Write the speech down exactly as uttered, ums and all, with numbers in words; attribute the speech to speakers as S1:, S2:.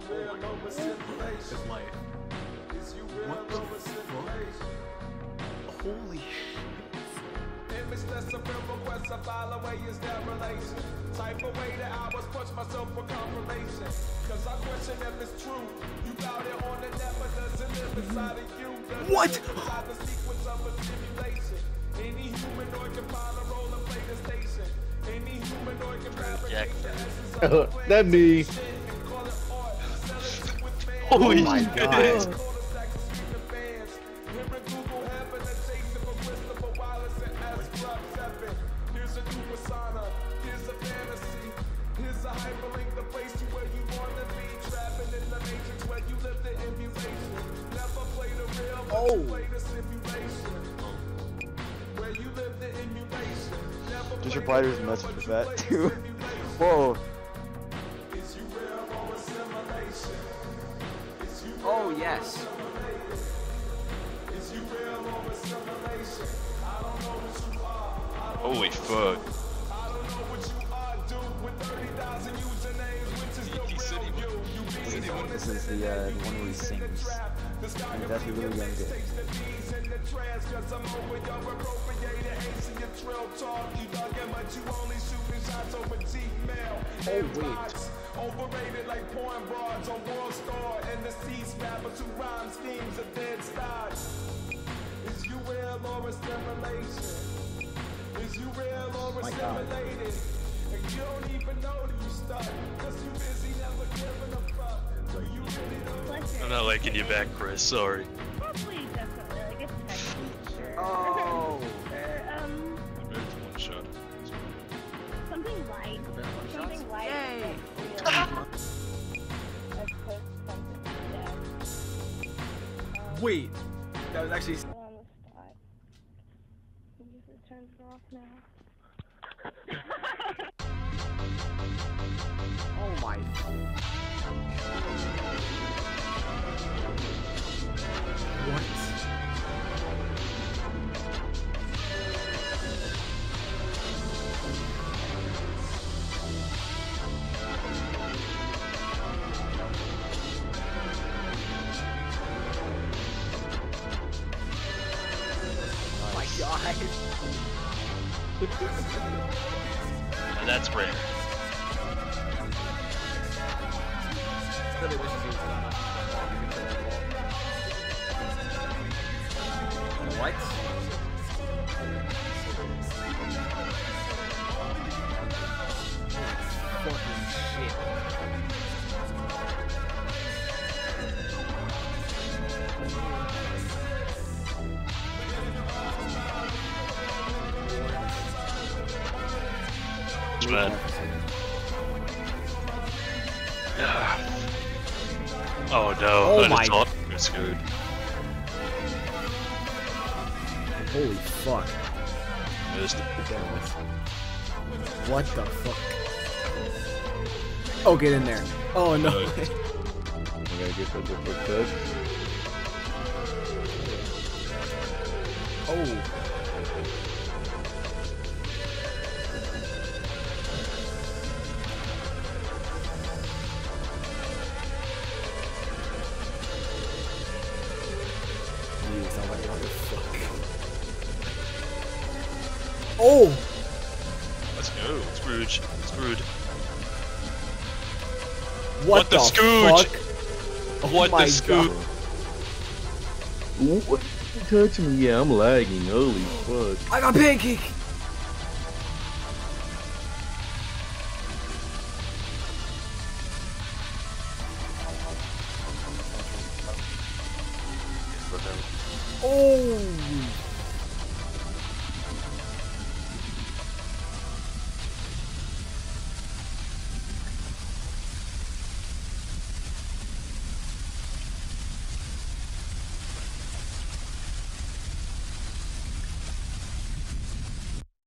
S1: His life. What the fuck? Holy shit.
S2: Image that's a real request, a file away is that relation. Type of way that I was push myself for confirmation. Cause I question if it's true. You got it on the net, but doesn't live inside of you. Doesn't
S1: What?
S2: live inside the sequence of a simulation. Any humanoid can find a role and play the station. Any humanoid can fabricate the essence of a
S3: That me.
S1: Holy
S3: my
S1: shit.
S3: God.
S2: Here's a new persona, here's a fantasy. Here's a hyperlink, the place to where you wanna be. Trapping in the matrix where you live the emulation. Never play the real, but
S1: Oh.
S2: you play the simulation. Where you live the emulation. Never
S3: Just
S2: play
S3: reply to
S2: the
S3: his
S2: real,
S3: message
S2: but
S3: with
S2: you
S3: that
S2: play the
S3: too.
S2: simulation.
S3: Whoa.
S2: Is you real or a simulation? Is you real
S4: Oh
S2: or
S4: yes.
S2: simulated? Is you real or a simulation? I don't know what you are. I don't
S5: Holy
S2: know
S5: fuck.
S2: I don't know what you are, dude. With thirty thousand usernames, which is the
S5: He said he
S2: real you.
S5: would-
S2: You
S5: he
S2: be
S5: said he would-
S3: This is the, uh, the one where he sings. And it's actually really young kid.
S2: Takes the D's in the trash, cause I'm over your appropriated Ace of your trill talk. You dugging, but you only shooting shots over Gmail.
S1: Oh, wait.
S2: Inbox. Overrated like porn broads on World Star and the C-SPAN, but two rhyme schemes are dead start. Is you real or a simulation? Is you real or a
S1: My God.
S2: simulated? And you don't even know that you stuck, cause you busy never giving a fuck. So you really don't
S6: Pleasure.
S5: I'm not liking you back, Chris. Sorry.
S6: Probably, definitely. Like a technique, sure.
S4: Oh.
S6: Or, um,
S5: I bet it's one shot.
S6: something light. Something light.
S4: Yay.
S6: That's real. I've put something down. Um,
S1: Wait. That was actually.
S6: put it on the spot. Can you just turn it off now?
S4: Oh my.
S1: What?
S4: Oh my god.
S5: And that's rare.
S4: What?
S1: Fucking shit.
S5: It's bad. Oh no.
S1: Oh
S5: that
S1: my-
S5: is all- It's good.
S1: Holy fuck.
S5: Missed.
S1: What the fuck? Oh, get in there. Oh no.
S5: Uh,
S3: I gotta get that different cut.
S1: Oh. Jeez, I'm like, what the fuck? Oh!
S5: Let's go. Scrooge. Scrooge.
S1: What,
S5: What the
S1: the
S5: Scooge?
S1: fuck?
S5: What
S1: my
S5: the scoop?
S1: God.
S3: What? You touching me? Yeah, I'm lagging. Holy fuck.
S1: I got pancake! Oh!